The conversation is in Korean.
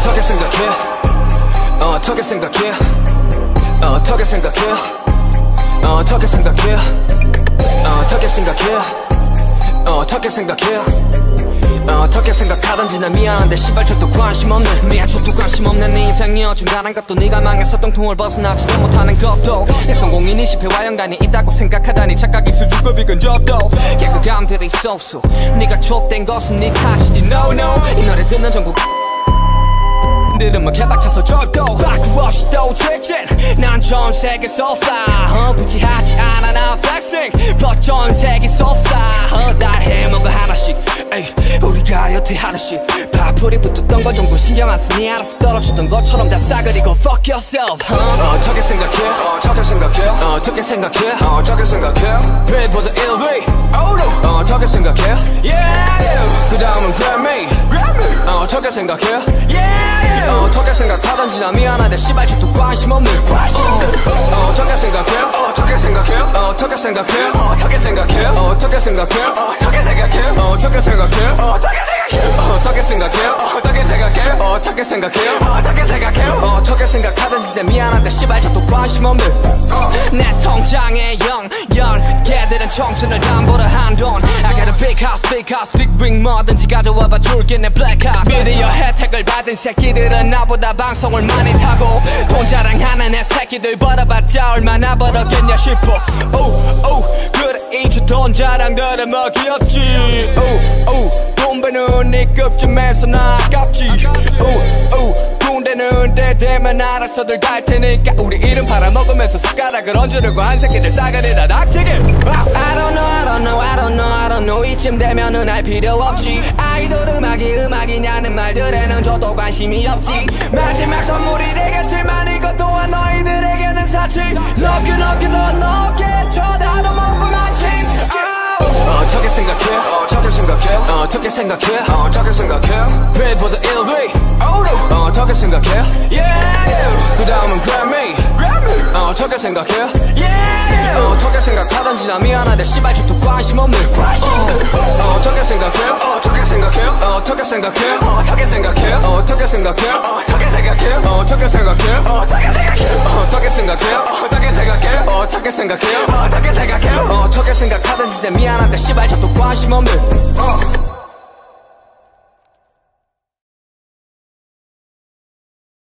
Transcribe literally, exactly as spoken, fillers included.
어떻게 생각해? 어떻게 생각해? 어떻게 생각해? 어떻게 생각해? 어떻게 생각해? 어떻게 생각해? 어떻게 생각하던지 난 미안한데 시발 저도 관심 없는 미안 저도 관심 없는 네 인생이 어중간한 것도 네가 망해서 똥통을 벗어나지도 못하는 것도 내 성공인 이십회와 연관이 있다고 생각하다니 착각이 수줍고 비근 접도 개그감들이 쏘쏘 네가 족된 것은 네 탓이지 no no 이 노래 듣는 전국 들으면 개닥쳐서 절도 바꾸 없이 또 직진 난 전 세계 쏘싸 어, 굳이 하지 않아 나 flexing but 전 세계 쏘싸 어, 다 해먹어 하나씩 에이, 우리가 여태 하루씩 파풀이 붙었던 건 정도 신경 안 쓰니 알아서 떨어지던 것처럼 다 싸그리고 fuck yourself 어, 어떻게 생각해? 어떻게 생각해? 어떻게 생각해? 어떻게 생각해? Pay for the 일 비 oh no 어떻게 생각해? Yeah 그 다음은 Grammy Grammy 어떻게 생각해? Yeah 어떻게 생각하던지 나 미안한데 씨발 저도 관심 없는 관심 어, 어떻게 생각해? 어떻게 생각해? 어떻게 생각해? 어떻게 생각해? 어떻게 생각해? 어떻게 생각해? 어떻게 생각해? 어떻게 생각해? 어떻게 생각해? 어떻게 생각해? 어떻게 생각해? 어떻게 생각하던지 나 미안한데 씨발 저도 관심 없는 내 통장에 영 열 개들은 청춘을 담보로 한돈 I got a big house big house big ring 뭐든지 가져와봐 줄게 내 black card 미디어 혜택을 받은 새끼들은 나보다 방송을 많이 타고 돈 자랑하는 애 새끼들 벌어봤자 얼마나 벌었겠냐 싶어 오, 오, 그래 이제 돈 자랑들은 뭐 귀엽지 오, 오, 돈 버는 네 급쯤에서 나 아깝지 오, 오, 군대는 때 되면 알아서들 갈 테니까 우리 이름 팔아먹으면서 숟가락을 얹으려고 한 새끼들 싸가리다 닥치게 I don't know I don't know I don't know I don't know 이쯤 되면은 알 필요 없지 아이돌 음악이 음악이냐는 말들에는 저도 관심이 없지 마지막 선물이 되겠지만 이것 또한 너희들에게는 사치 Love you love you 더 높게 쳐다도 못 본 아침 어떻게 생각해? 어떻게 생각해? 어떻게 생각해? 어떻게 생각해? Pay for the 일 비 oh no 어떻게 생각해? Yeah 그 다음은 Grammy Grammy 어떻게 생각해? Yeah 어떻게 생각하던지 나 미안한데 씨발 저도 관심 없는 관심 어떻게 생각해? 어떻게 생각해? 어떻게 생각해? 어떻게 생각해? 어떻게 생각해? 어떻게 생각해? 어떻게 생각해? 어떻게 생각해? 어떻게 생각해? 어떻게 생각해? 어떻게 생각해? 어떻게 생각해? 어떻게 생각하던지 나 미안한데 씨발 저도 관심 없는